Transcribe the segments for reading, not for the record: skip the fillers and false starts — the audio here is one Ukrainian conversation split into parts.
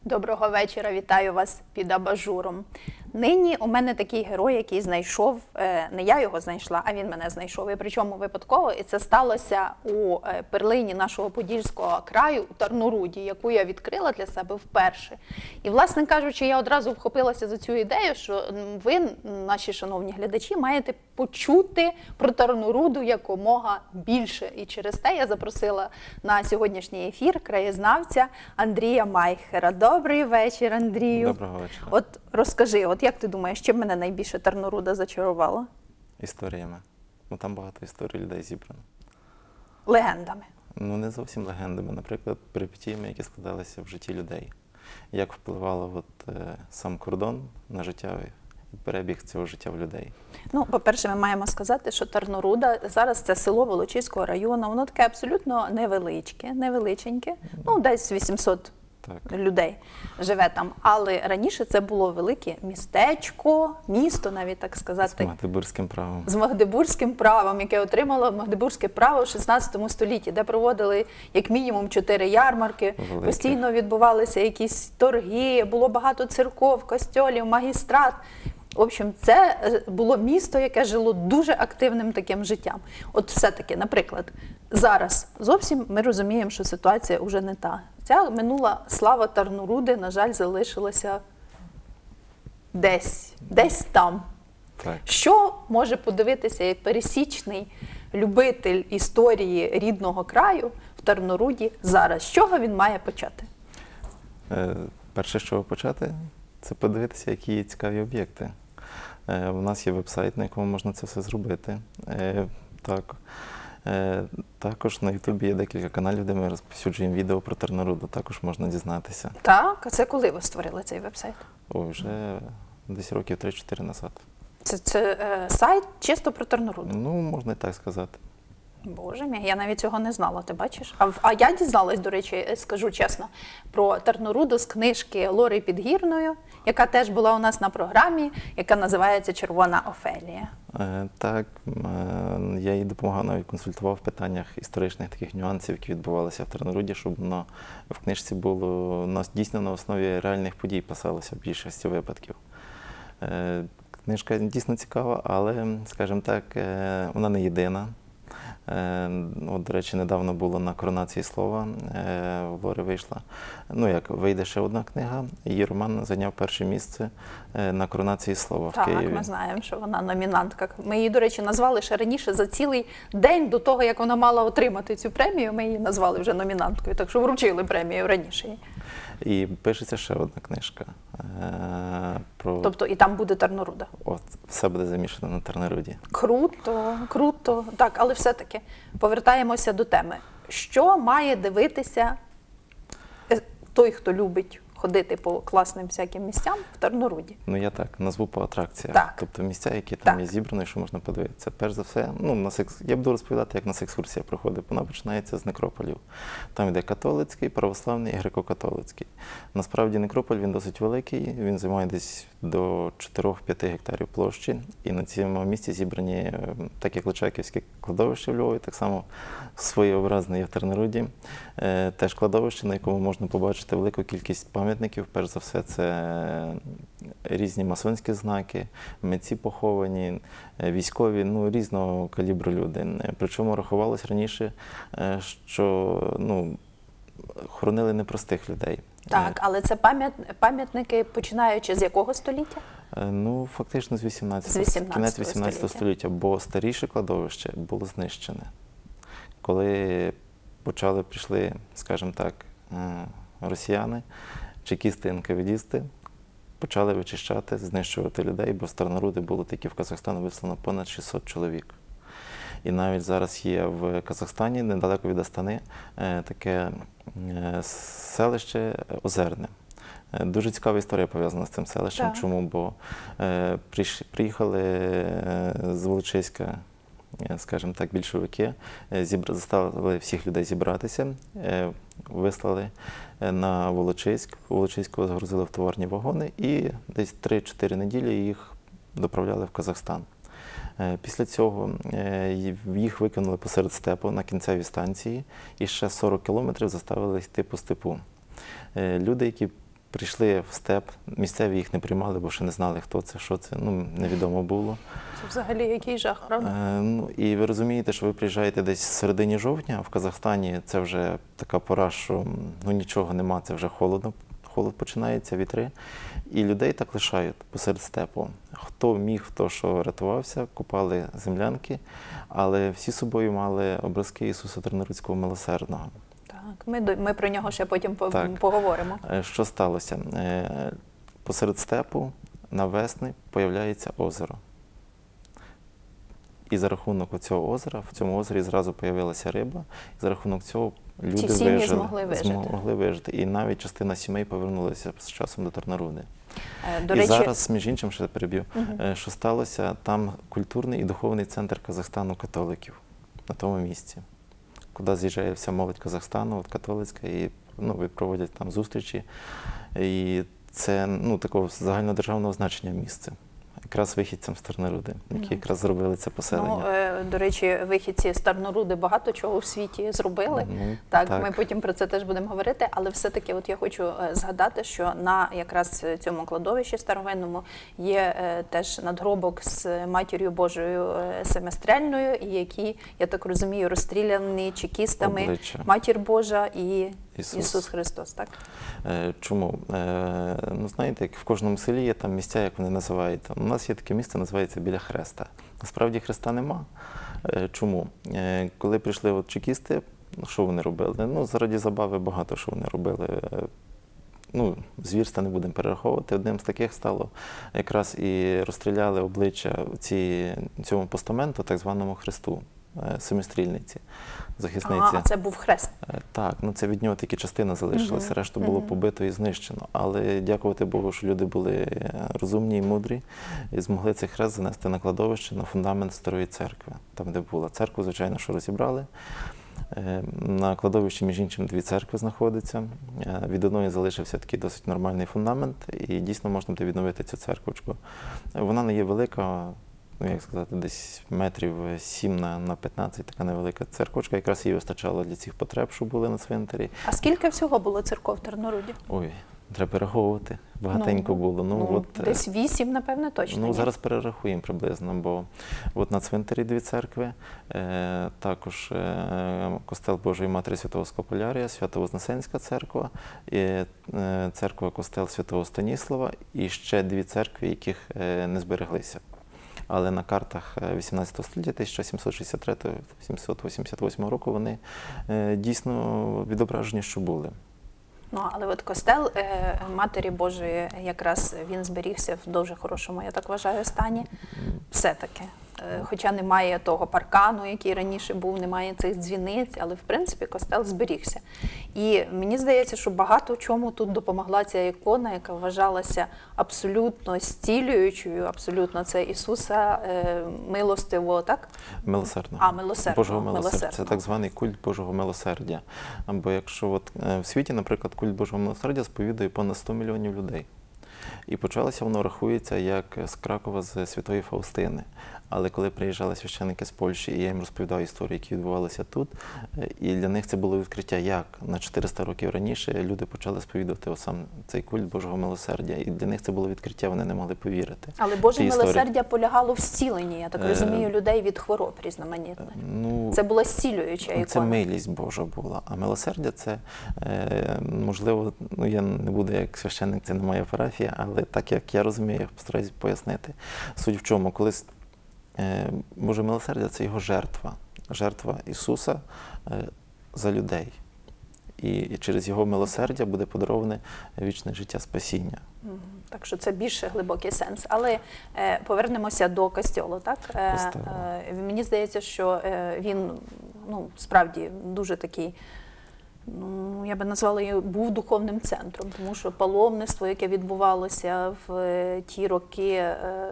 Доброго вечора, вітаю вас під абажуром. Нині у мене такий герой, який знайшов, не я його знайшла, а він мене знайшов. І причому випадково, і це сталося у перлині нашого Подільського краю, у Тарноруді, яку я відкрила для себе вперше. І, власне кажучи, я одразу вхопилася за цю ідею, що ви, наші шановні глядачі, маєте почути про Тарноруду якомога більше. І через те я запросила на сьогоднішній ефір краєзнавця Андрія Майхера. Добрий вечір, Андрію. Доброго вечора. От розкажи, от як ти думаєш, чим мене найбільше Тарноруда зачарувала? Історіями. Ну, там багато історій людей зібрано. Легендами. Ну, не зовсім легендами. Наприклад, перипетіями, які складалися в житті людей. Як впливало сам кордон на життя і перебіг цього життя в людей. Ну, по-перше, ми маємо сказати, що Тарноруда, зараз це село Волочиського району, воно таке абсолютно невеличеньке, ну, десь 800 людей живе там. Але раніше це було велике містечко, місто, навіть так сказати. З Магдебурзьким правом. З Магдебурзьким правом, яке отримало Магдебурзьке право в 16 столітті, де проводили як мінімум 4 ярмарки, постійно відбувалися якісь торги, було багато церков, костьолів, магістрат. В общем, це було місто, яке жило дуже активним таким життям. От все-таки, наприклад, зараз зовсім ми розуміємо, що ситуація вже не та. Ця минула слава Тарноруди, на жаль, залишилася десь там. Так. Що може подивитися як пересічний любитель історії рідного краю в Тарноруді зараз? З чого він має почати? Перше, з чого почати, це подивитися, які є цікаві об'єкти. У нас є веб-сайт, на якому можна це все зробити. Також на Ютубі є декілька каналів, де ми розповсюджуємо відео про Тарноруду, також можна дізнатися. Так? А це коли ви створили цей веб-сайт? Вже десь років 3-4 назад. Це сайт чисто про Тарноруду? Ну, можна і так сказати. Боже мій, я навіть цього не знала, ти бачиш? А я дізналась, до речі, скажу чесно, про Тарноруду з книжки Лори Підгірної, яка теж була у нас на програмі, яка називається «Червона Офелія». Так, я їй допомагав, навіть консультував в питаннях історичних таких нюансів, які відбувалися в Тарноруді, щоб воно в книжці було дійсно на основі реальних подій писалося в більшості випадків. Книжка дійсно цікава, але, скажімо так, вона не єдина. От, до речі, недавно було на коронації слова, в Лори вийшла. Ну, як вийде ще одна книга, її роман зайняв перше місце на коронації слова в Києві. Так, ми знаємо, що вона номінантка. Ми її, до речі, назвали ще раніше, за цілий день до того, як вона мала отримати цю премію, ми її назвали вже номінанткою, так що вручили премію раніше. І пишеться ще одна книжка. Тобто і там буде Тарноруда? От, все буде замішано на Тарноруді. Круто, круто. Так, але все-таки повертаємося до теми. Що має дивитися той, хто любить ходити по класним всяким місцям в Тарноруді? Ну, я так назву по атракціях. Так. Тобто місця, які там є зібрані, що можна подивитися. Перш за все, я буду розповідати, як у нас екскурсія проходить. Вона починається з некрополів. Там йде католицький, православний і греко-католицький. Насправді некрополь, він досить великий, він займає десь до 4-5 гектарів площі. І на цьому місці зібрані, так як Личаківське кладовище в Львові, так само своєобразне є в Тарноруді. Теж кладовище, на якому можна побачити велику кількість пам'ятників. Перш за все, це різні масонські знаки, митці поховані, військові, різного калібру люди. Причому рахувалось раніше, що хоронили непростих людей. Так, але це пам'ятники, починаючи з якого століття? Фактично з 18-го, кінець 18 століття, бо старіше кладовище було знищене. Коли прийшли, скажімо так, росіяни, чекісти, НКВДісти, почали вичищати, знищувати людей, бо з Тарноруди було тільки в Казахстан вислано понад 600 чоловік. І навіть зараз є в Казахстані, недалеко від Астани, таке селище Озерне. Дуже цікава історія пов'язана з цим селищем. Так. Чому? Бо приїхали з Волочиська, скажімо так, більшовики, заставили всіх людей зібратися, вислали на Волочиськ. У Волочиську загрузили в товарні вагони і десь 3-4 неділі їх доправляли в Казахстан. Після цього їх викинули посеред степу на кінцевій станції і ще 40 кілометрів заставили йти по степу. Люди, які прийшли в степ, місцеві їх не приймали, бо ще не знали, хто це, що це, ну, невідомо було. Це взагалі який жах, правда? Ну, і ви розумієте, що ви приїжджаєте десь в середині жовтня, а в Казахстані це вже така пора, що ну, нічого нема, це вже холодно, холод починається, вітри. І людей так лишають посеред степу. Хто міг, хто що рятувався, купали землянки, але всі з собою мали образки Ісуса Тернорудського Милосердного. Так, ми про нього ще потім Так. поговоримо. Що сталося? Посеред степу навесни появляється озеро. І за рахунок цього озера, в цьому озері зразу появилася риба, і за рахунок цього люди Ці сім'ї вижили, змогли вижити. І навіть частина сімей повернулася з часом до Терноруди. До І речі, зараз, між іншим, ще переб'ю, що сталося, там культурний і духовний центр Казахстану католиків на тому місці, куди з'їжджає вся молодь Казахстану, от католицька, і ну, проводять там зустрічі. І це ну, такого загальнодержавного значення місце. Якраз вихідцям з Терноруди, які якраз зробили це поселення. До речі, вихідці з Терноруди багато чого в світі зробили. Ну, так, ми потім про це теж будемо говорити, але все-таки от я хочу згадати, що на якраз цьому кладовищі старовинному є теж надгробок з Матір'ю Божою Семистрельною, і які, я так розумію, розстріляні чекістами Обличчя. Матір Божа і Ісус. Ісус Христос, так? Чому? Ну, знаєте, як в кожному селі є там місця, як вони називають. У нас є таке місце, називається біля Хреста. Насправді Хреста нема. Чому? Коли прийшли от чекісти, що вони робили? Ну, заради забави багато що вони робили. Ну, звірства не будемо перераховувати. Одним з таких стало якраз і розстріляли обличчя цьому постаменту, так званому Хресту, семистрільниці, захисниці. А це був хрест. Так, ну це від нього тільки частина залишилася, решту було побито і знищено. Але дякувати Богу, що люди були розумні і мудрі, і змогли цей хрест занести на кладовище, на фундамент старої церкви, там, де була. Церкву, звичайно, що розібрали. На кладовищі, між іншим, 2 церкви знаходяться. Від одної залишився такий досить нормальний фундамент, і дійсно можна буде відновити цю церквочку. Вона не є велика, ну, як сказати, десь метрів 7 на 15, така невелика церквочка. Якраз їй вистачало для цих потреб, що були на цвинтарі. А скільки всього було церков в Терноруді? Ой, треба перераховувати. Багатенько було. От, десь 8, напевно, точно. Ну, ні? зараз перерахуємо приблизно, бо от на цвинтарі 2 церкви, також костел Божої Матері Святого Скополярія, Свято-Вознесенська церква, і церква-костел Святого Станіслава, і ще 2 церкви, яких не збереглися. Але на картах 18 століття, 1763-1788 року, вони дійсно відображені, що були. Ну, але от костел Матері Божої, якраз він зберігся в дуже хорошому, я так вважаю, стані. Все-таки. Хоча немає того паркану, який раніше був, немає цих дзвіниць, але в принципі костел зберігся. І мені здається, що багато в чому тут допомогла ця ікона, яка вважалася абсолютно зцілюючою, абсолютно це Ісуса милостивого, так? Милосердного. Милосердного. Божого милосердя. Це так званий культ Божого милосердя. Бо якщо от, в світі, наприклад, культ Божого милосердя сповідує понад 100 мільйонів людей. І почалося воно, рахується, як з Кракова, з Святої Фаустини. Але коли приїжджали священники з Польщі, і я їм розповідав історії, які відбувалися тут, і для них це було відкриття, як на 400 років раніше люди почали сповідувати сам цей культ Божого милосердя. І для них це було відкриття, вони не могли повірити. Але Боже милосердя полягало в зціленні, я так розумію, людей від хвороб різноманітних. Ну, це була зцілююча ікона. Це милість Божа була. А милосердя це, можливо, ну я не буду як священник, це не моя парафія, але так як я розумію, я постараюсь пояснити. Суть в чому, колись Боже милосердя – це його жертва. Жертва Ісуса за людей. І через його милосердя буде подароване вічне життя спасіння. Так що це більш глибокий сенс. Але повернемося до костьолу, так? Мені здається, що він, ну, справді дуже такий, ну, я би назвала його, був духовним центром, тому що паломництво, яке відбувалося в ті роки,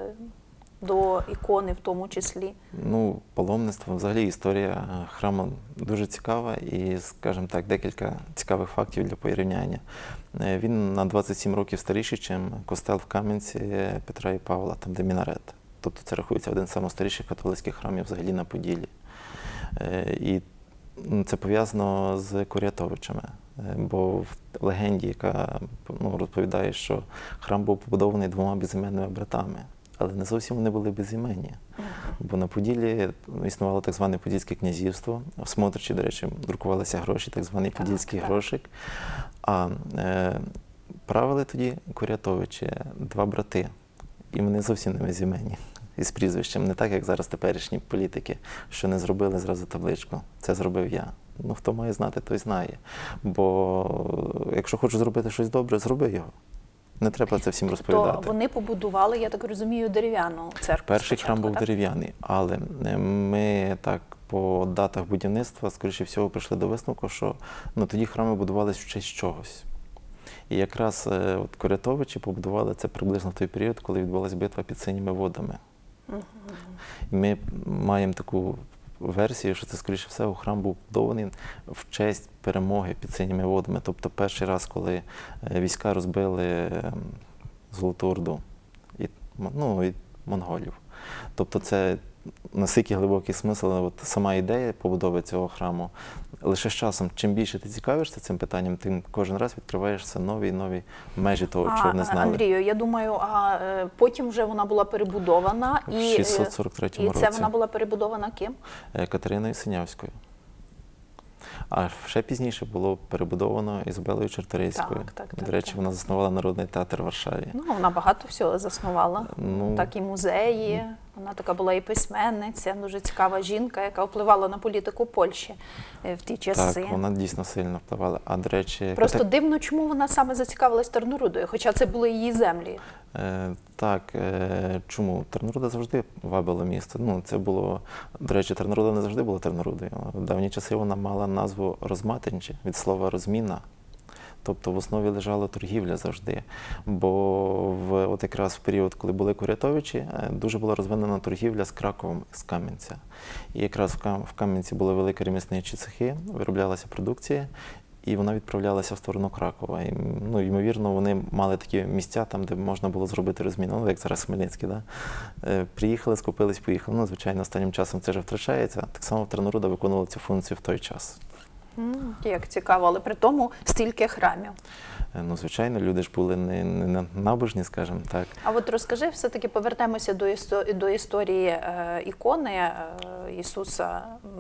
до ікони в тому числі. Ну, паломництво, взагалі історія храму дуже цікава і, скажімо так, декілька цікавих фактів для порівняння. Він на 27 років старіший, ніж костел в Кам'янці Петра і Павла, там де мінарет. Тобто це рахується один з найстаріших католицьких храмів взагалі на Поділлі. І Це пов'язано з Курятовичами, бо в легенді, яка розповідає, що храм був побудований двома безіменними братами, але не зовсім вони були безіменні. Бо на Поділлі існувало так зване Подільське князівство, в Смотричі, до речі, друкувалися гроші, так званий Подільський грошик. А правили тоді Курятовичі, два брати, і вони зовсім не безіменні. Із прізвищем, не так, як зараз теперішні політики, що не зробили зразу табличку. Це зробив я. Ну, хто має знати, той знає. Бо якщо хочеш зробити щось добре, зроби його. Не треба це всім розповідати. То вони побудували, я так розумію, дерев'яну церкву. Перший спочатку, храм був так? дерев'яний, але ми так по датах будівництва, скоріше всього, прийшли до висновку, що тоді храми будувалися в честь чогось. І якраз от Курятовичі побудували це приблизно в той період, коли відбулася битва під Синіми водами. І ми маємо таку версію, що це, скоріше всього, храм був побудований в честь перемоги під Синіми водами. Тобто перший раз, коли війська розбили Золоту Орду і монголів. Тобто це настільки глибокий смисл, от сама ідея побудови цього храму. Лише з часом, чим більше ти цікавишся цим питанням, тим кожен раз відкриваєшся нові і нові межі того, чого не знали. Андрію, я думаю, потім вже вона була перебудована. В 643 році. І це вона була перебудована ким? Катериною Синявською. А ще пізніше було перебудовано Ізабелою Чарторийською. До речі, вона заснувала Народний театр в Варшаві. Вона багато всього заснувала. Так і музеї. Вона така була і письменниця, дуже цікава жінка, яка впливала на політику Польщі в ті часи. Так, вона дійсно сильно впливала. А, до речі, просто дивно, чому вона саме зацікавилась Тарнорудою, хоча це були її землі. Так, чому? Тарноруда завжди вабило місто. Це було, до речі, Тарноруда не завжди була Тарнорудою. В давні часи вона мала назву Розматинче, від слова розміна. Тобто в основі лежала торгівля завжди. Бо от якраз в період, коли були Курятовичі, дуже була розвинена торгівля з Краковом, з Кам'янця. І якраз в Кам'янці були великі ремісничі цехи, вироблялася продукція, і вона відправлялася в сторону Кракова. І, ймовірно, вони мали такі місця, там, де можна було зробити розміну, як зараз Хмельницький. Да? Приїхали, скупились, поїхали. Звичайно, останнім часом це вже втрачається. Так само Тарноруда виконувала цю функцію в той час. Як цікаво, але при тому стільки храмів. Звичайно, люди ж були не набожні, скажімо так. А от розкажи, все-таки повертаємося до історії ікони Ісуса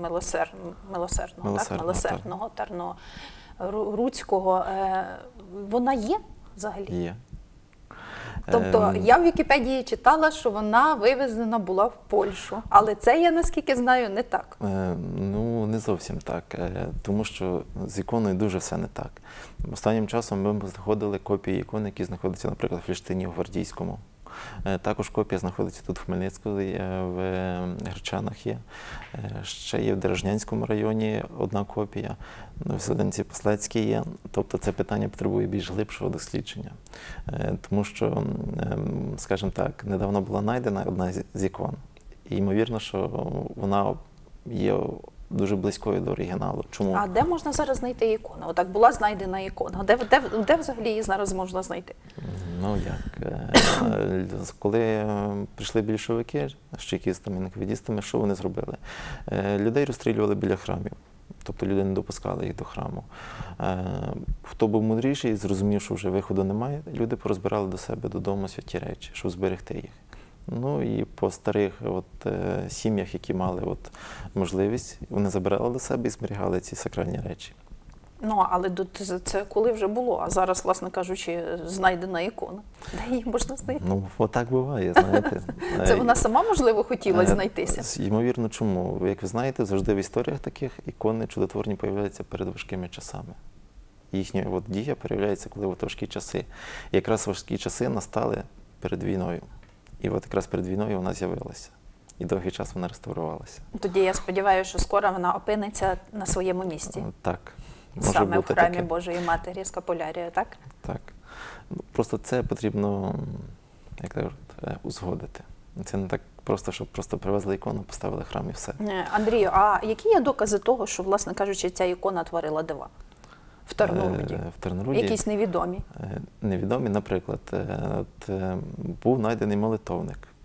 Милосердного, Тарноруцького. Вона є взагалі? Є. Тобто я в Вікіпедії читала, що вона вивезена була в Польщу, але це, я наскільки знаю, не так. Не зовсім так, тому що з іконою дуже все не так. Останнім часом ми знаходили копії ікон, які знаходяться, наприклад, в Фліштині, у Гвардійському. Також копія знаходиться тут в Хмельницькому, в Гречанах є. Ще є в Дорожнянському районі одна копія, в Селенці Послецькій є. Тобто це питання потребує більш глибшого дослідження. Тому що, скажімо так, недавно була знайдена одна з ікон. І ймовірно, що вона є дуже близькою до оригіналу. Чому? А де можна зараз знайти ікону? Отак була знайдена ікона. Де взагалі її зараз можна знайти? Коли прийшли більшовики з чекістами, інквізитами, що вони зробили? Людей розстрілювали біля храмів. Тобто люди не допускали їх до храму. Хто був мудріший, зрозумів, що вже виходу немає, люди порозбирали до себе додому святі речі, щоб зберегти їх. І по старих сім'ях, які мали можливість, вони забирали до себе і зберігали ці сакральні речі. Але це коли вже було, а зараз, власне кажучи, знайдена ікона. Де її можна знайти? Отак буває, знаєте. Це вона сама, можливо, хотіла знайтися? Ймовірно, чому? Як ви знаєте, завжди в історіях таких ікони чудотворні появляються перед важкими часами. Їхня дія появляється, коли важкі часи. І якраз важкі часи настали перед війною. І якраз перед війною вона з'явилася. І довгий час вона реставрувалася. Тоді я сподіваюся, що скоро вона опиниться на своєму місці. Так. Саме в храмі Божої Матері Скапулярія, так? Так. Просто це потрібно, як кажуть, узгодити. Це не так просто, щоб просто привезли ікону, поставили храм і все. Андрію, а які є докази того, що, власне кажучи, ця ікона творила дива? В Тарноруді? В Тарноруді? Якісь невідомі? Невідомі, наприклад, був знайдений молитовник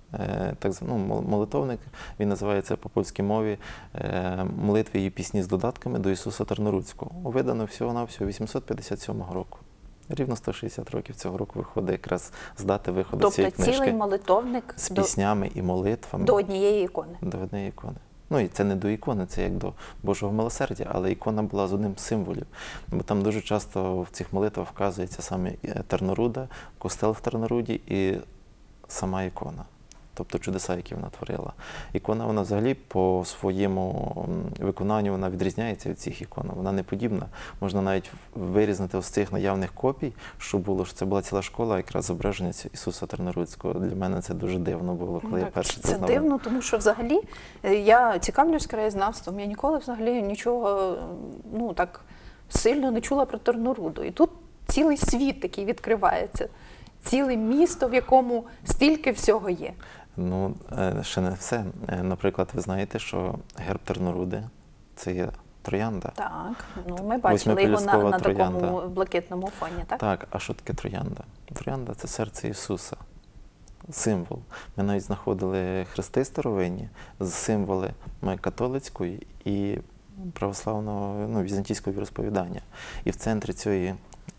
молитовник, він називається по польській мові «Молитви і пісні з додатками до Ісуса Тарноруцького». Видано всього-навсього 857 року. Рівно 160 років цього року виходить якраз з дати виходу цієї книжки. Тобто цілий молитовник з піснями і молитвами. До однієї ікони. До однієї ікони. Ну, і це не до ікони, це як до Божого милосердя, але ікона була з одним з символів. Бо там дуже часто в цих молитвах вказується саме Тарноруда, костел в Тарноруді і сама ікона. Тобто чудеса, які вона творила. Ікона, вона взагалі по своєму виконанню вона відрізняється від цих ікон. Вона не подібна. Можна навіть вирізнити з цих наявних копій, що було, що це була ціла школа якраз зображення Ісуса Тарнорудського. Для мене це дуже дивно було, коли я перше це знав. Це дивно, тому що взагалі я цікавлюсь краєзнавством, я ніколи взагалі нічого так сильно не чула про Тарноруду. І тут цілий світ такий відкривається. Ціле місто, в якому стільки всього є. Ну, ще не все. Наприклад, ви знаєте, що герб Тарноруди – це є троянда. Так, ми бачили його на такому блакитному фоні, так? Так, а що таке троянда? Троянда – це серце Ісуса, символ. Ми навіть знаходили хрести старовинні з символи католицької і православного, візантійського віросповідання. І в центрі цієї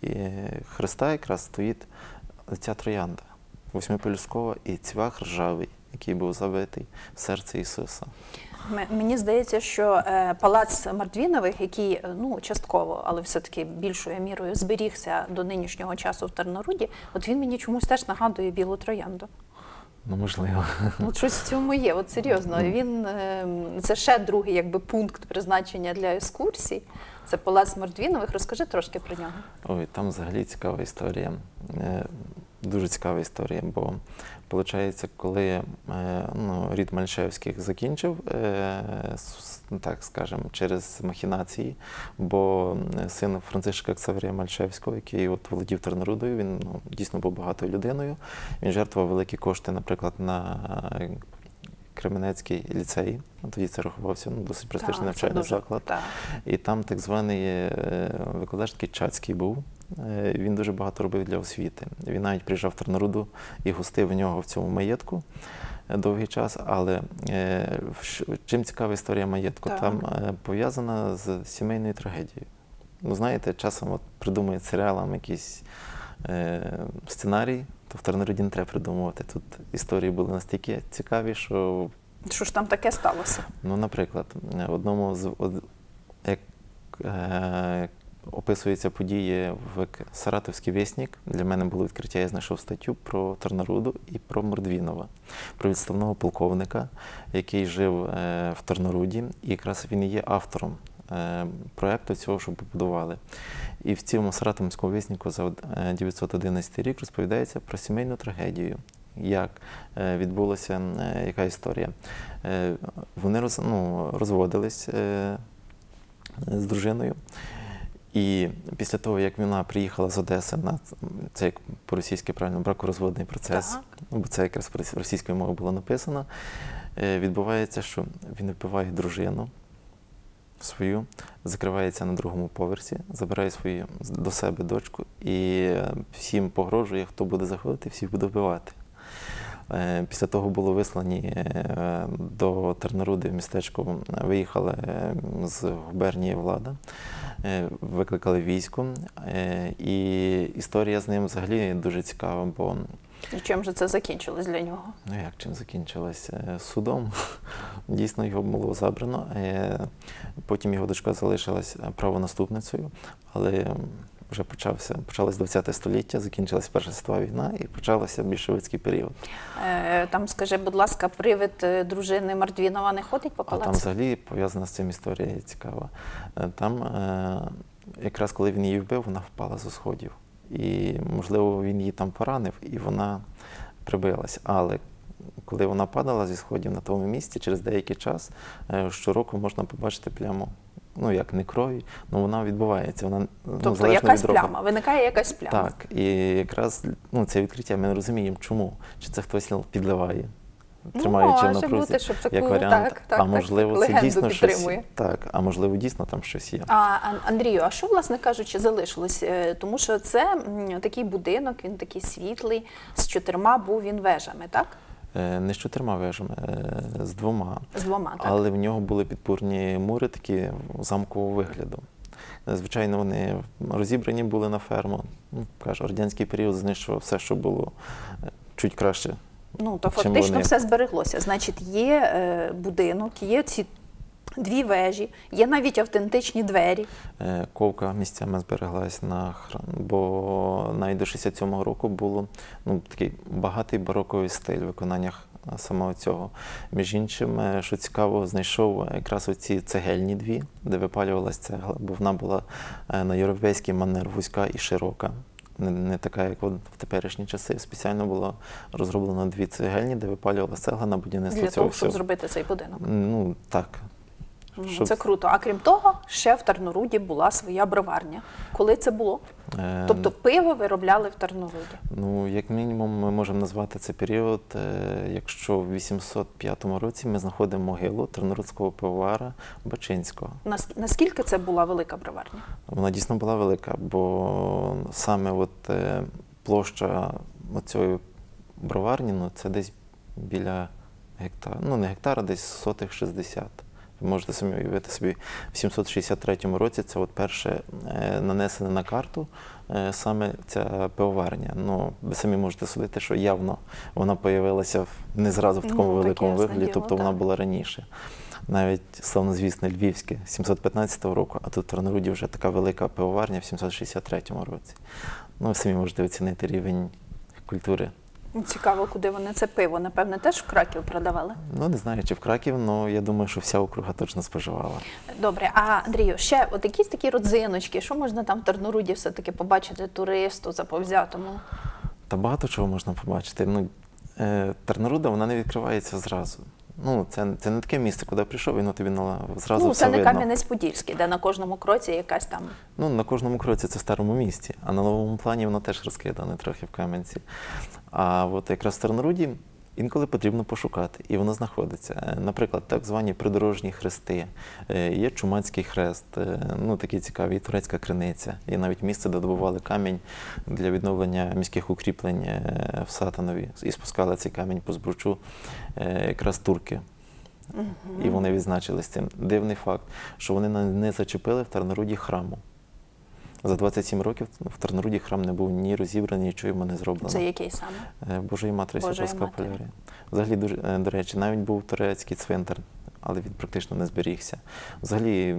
хреста якраз стоїть ця троянда, восьмипелюсткова і цвях ржавий, який був забитий в серце Ісуса. Мені здається, що палац Мартвінових, який частково, але все-таки більшою мірою зберігся до нинішнього часу в Тарноруді, от він мені чомусь теж нагадує білу троянду. Ну, можливо. Щось в цьому є, от серйозно. Це ще другий пункт призначення для екскурсій. Це палац Мартвінових. Розкажи трошки про нього. Ой, там взагалі цікава історія. Дуже цікава історія, бо, виходить, коли рід Мальшевських закінчив, так скажемо, через махінації, бо син Францишка Ксаверія Мальшевського, який володів Тарнорудою, він дійсно був багатою людиною, він жертвував великі кошти, наприклад, на Кременецький ліцей, тоді це рахувався досить престижний навчальний заклад. Так. І там так званий викладач такий Чацький був, він дуже багато робив для освіти. Він навіть приїжджав в Тарноруду і гостив в нього в цьому маєтку довгий час, але чим цікава історія маєтку? Так. Там пов'язана з сімейною трагедією. Знаєте, часом придумують серіалам якийсь сценарій, то в Тарноруді не треба придумувати. Тут історії були настільки цікаві, що... Що ж там таке сталося? Наприклад, в одному з... Як описуються події в Саратовський вісник, для мене було відкриття, я знайшов статтю про Тарноруду і про Мордвінова, про відставного полковника, який жив в Тарноруді, і якраз він і є автором проєкту цього, що побудували. І в цьому Саратовському віснику за 911 рік розповідається про сімейну трагедію. Як відбулася, яка історія. Вони розводились з дружиною. І після того, як вона приїхала з Одеси на це, як по-російськи правильно, бракорозводний процес, бо це якраз російською мовою було написано, відбувається, що він вбиває дружину свою, закривається на другому поверсі, забирає свою до себе дочку і всім погрожує, хто буде заходити, всіх буде вбивати. Після того було вислані до Тарноруди в містечко, виїхала з губернії влада, викликали військо, і історія з ним взагалі дуже цікава, бо... І чим же це закінчилось для нього? Як чим закінчилось? Судом. Дійсно, його було забрано. Потім його дочка залишилась правонаступницею, але вже почалось 20 століття, закінчилась Перша світова війна і почався більшовицький період. Там, скажи, будь ласка, привид дружини Мартвінова не ходить по палацу? Там взагалі пов'язана з цим історія цікава. Там, якраз коли він її вбив, вона впала зі сходів. І, можливо, він її там поранив, і вона прибилась. Але коли вона падала зі сходів на тому місці, через деякий час щороку можна побачити пляму. Як не крові, але вона відбувається. Вона, тобто якась пляма, виникає якась пляма. Так, і якраз це відкриття, ми не розуміємо, чому. Чи це хтось підливає, тримаючи в напрузі, як варіант. А можливо, це дійсно щось. Так, а можливо, дійсно там щось є. Андрію, а що, власне кажучи, залишилось? Тому що це такий будинок, він такий світлий, з 4 був він вежами, так? Не з 4 вежами, з 2. З 2, так. Але в нього були підпорні мури такі замкового вигляду. Звичайно, вони розібрані були на ферму. Кажу, радянський період знищував все, що було чуть краще. Ну, то фактично все збереглося. Значить, є будинок, є ці 2 вежі, є навіть автентичні двері. Ковка місцями збереглась на храм, бо навіть до 67-го року було такий багатий бароковий стиль виконання самого цього. Між іншим, що цікаво, знайшов якраз оці цегельні 2, де випалювалася цегла, бо вона була на європейський манер вузька і широка. Не така, як в теперішні часи. Спеціально було розроблено 2 цегельні, де випалювалася цегла на будівництво Для цього того, щоб всього. зробити цей будинок. Ну, так. Це круто. А крім того, ще в Тарноруді була своя броварня. Коли це було? Тобто пиво виробляли в Тарноруді? Ну, як мінімум, ми можемо назвати цей період, якщо в 805 році ми знаходимо могилу тарнорудського пивовара Бачинського. Наскільки це була велика броварня? Вона дійсно була велика, бо саме площа цієї броварні, це десь біля гектара, не гектара, десь 60. Ви можете самі уявити собі, в 763 році це перше нанесене на карту саме ця пивоварня. Ви самі можете судити, що явно вона появилася не зразу в такому великому вигляді, тобто вона була раніше. Навіть славнозвісне Львівське 715 року, а тут в Тарноруді вже така велика пивоварня в 763 році. Ви самі можете оцінити рівень культури. Цікаво, куди вони це пиво, напевне, теж в Краків продавали? Не знаю, чи в Краків, але я думаю, що вся округа точно споживала. Добре, а Андрію, ще якісь такі родзиночки, що можна там в Тарноруді все-таки побачити туристу заповзятому? Та багато чого можна побачити. Тарноруда, вона не відкривається зразу. Це не таке місце, куди прийшов, і тобі зразу все видно. Це не Кам'янець-Подільський, де на кожному кроці якась там... На кожному кроці це в старому місті, а на новому плані воно теж розкидане трохи в Кам'янці. А якраз в Тарноруді інколи потрібно пошукати, і воно знаходиться. Наприклад, так звані придорожні хрести, є Чумацький хрест, такі цікаві, і Турецька криниця, є навіть місце, де добували камінь для відновлення міських укріплень в Сатанові, і спускали цей камінь по збручу якраз турки. І вони відзначились цим. Дивний факт, що вони не зачепили в Тарноруді храму. За 27 років в Тарноруді храм не був ні розібраний, нічого йому не зроблено. Це який саме? Божої Матері Святославська Полярія. Взагалі, до речі, навіть був турецький цвинтар, але він практично не зберігся. Взагалі,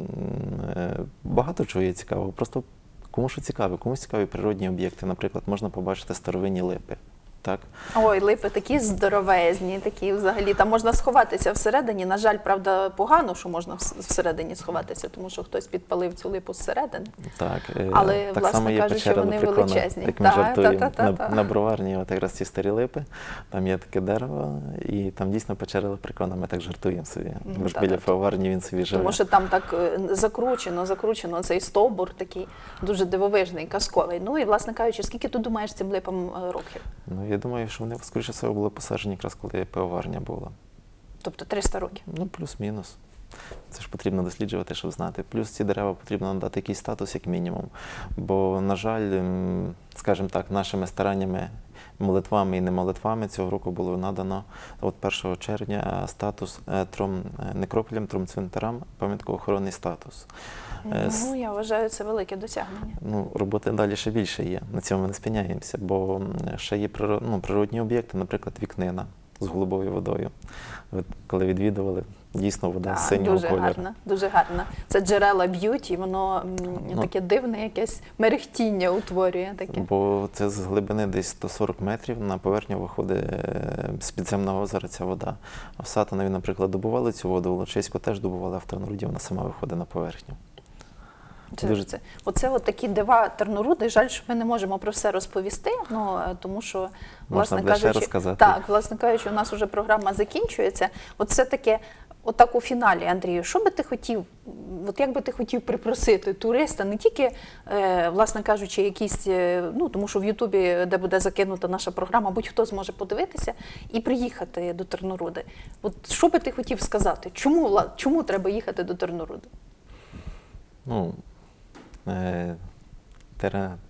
багато чого є цікавого. Просто комусь цікаві природні об'єкти. Наприклад, можна побачити старовинні липи. Так? Ой, липи такі здоровезні, такі взагалі. Там можна сховатися всередині. На жаль, правда, погано, що можна всередині сховатися, тому що хтось підпалив цю липу зсередини. Так, але, так власне само є кажучи, печера вони Лепрекона, величезні. як ми жартуємо. На броварні якраз ці старі липи, там є таке дерево, і там дійсно печера Лепрекона, ми так жартуємо собі. Ми ж біля пивоварні він собі живе. Тому що там так закручено цей стовбур такий, дуже дивовижний, казковий. І, власне кажучи, скільки ти думаєш цим липам років? Я думаю, що вони, скоріше всього, були посаджені якраз коли пивоварня була. Тобто 300 років? Плюс-мінус. Це ж потрібно досліджувати, щоб знати. Плюс ці дерева потрібно надати якийсь статус, як мінімум. Бо, на жаль, скажімо так, нашими стараннями, молитвами і немолитвами цього року було надано 1 червня статус некрополям, тромцвинтарам, пам'ятко-охоронний статус. Я вважаю, це велике досягнення. Роботи далі ще більше є, на цьому ми не спиняємося, бо ще є природні об'єкти, наприклад, вікнина з голубою водою. Коли відвідували, дійсно вода синього кольору. Дуже гарна. Це джерела б'ють, і воно таке дивне якесь мерехтіння утворює. Таке. Бо це з глибини десь 140 метрів на поверхню виходить з підземного озера ця вода. А в Сатанові, наприклад, добували цю воду, у Лучиську теж добували, а в Тарноруді вона сама виходить на поверхню. Оце такі дива Тарноруди. Жаль, що ми не можемо про все розповісти, тому що, власне кажучи, у нас вже програма закінчується. Це таке, отак у фіналі, Андрію, що би ти хотів, як би ти хотів припросити туриста, не тільки, власне кажучи, якісь, тому що в Ютубі, де буде закинута наша програма, будь-хто зможе подивитися і приїхати до Тарноруди. Що би ти хотів сказати? Чому треба їхати до Тарноруди?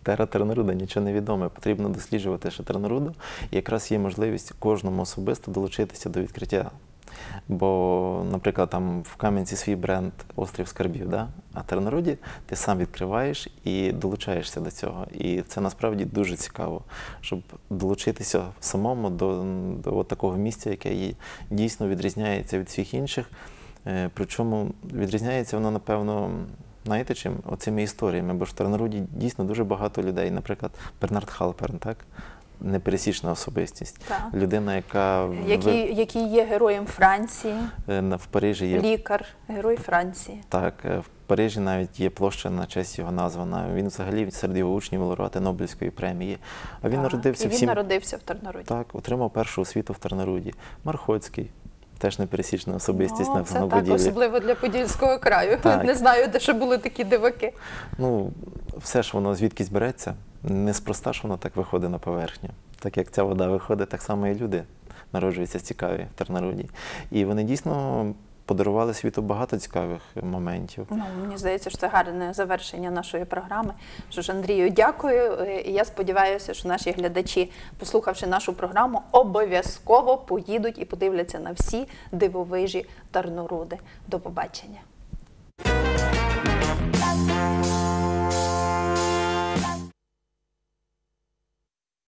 Тера Терноруда, нічого не відоме. Потрібно досліджувати ще Терноруду. І якраз є можливість кожному особисто долучитися до відкриття. Бо, наприклад, там в Кам'янці свій бренд «Острів скарбів», да? А в Терноруді ти сам відкриваєш і долучаєшся до цього. І це насправді дуже цікаво, щоб долучитися самому до такого місця, яке дійсно відрізняється від всіх інших. Причому відрізняється воно, напевно, знаєте чим? Оцими історіями, бо ж в Терноруді дійсно дуже багато людей. Наприклад, Бернард Халперн, так? Непересічна особистість. Так. Людина, яка... Який є героєм Франції, в Парижі є... лікар, герой Франції. Так, в Парижі навіть є площа на честь його названа. Він взагалі серед його учнів лауреати Нобелівської премії. А він народився народився в Терноруді. Так, отримав першу освіту в Терноруді. Мархоцький. Теж непересічна особистість на це Поділлі. так, особливо для Подільського краю. Так. Не знаю, де ще були такі диваки. Ну, все ж воно звідкись береться. Неспроста ж воно так виходить на поверхню. Так як ця вода виходить, так само і люди народжуються цікаві в Терноруді. І вони дійсно подарували світу багато цікавих моментів. Ну, мені здається, що це гарне завершення нашої програми. Що ж, Андрію, дякую. І я сподіваюся, що наші глядачі, послухавши нашу програму, обов'язково поїдуть і подивляться на всі дивовижі Терноруди. До побачення.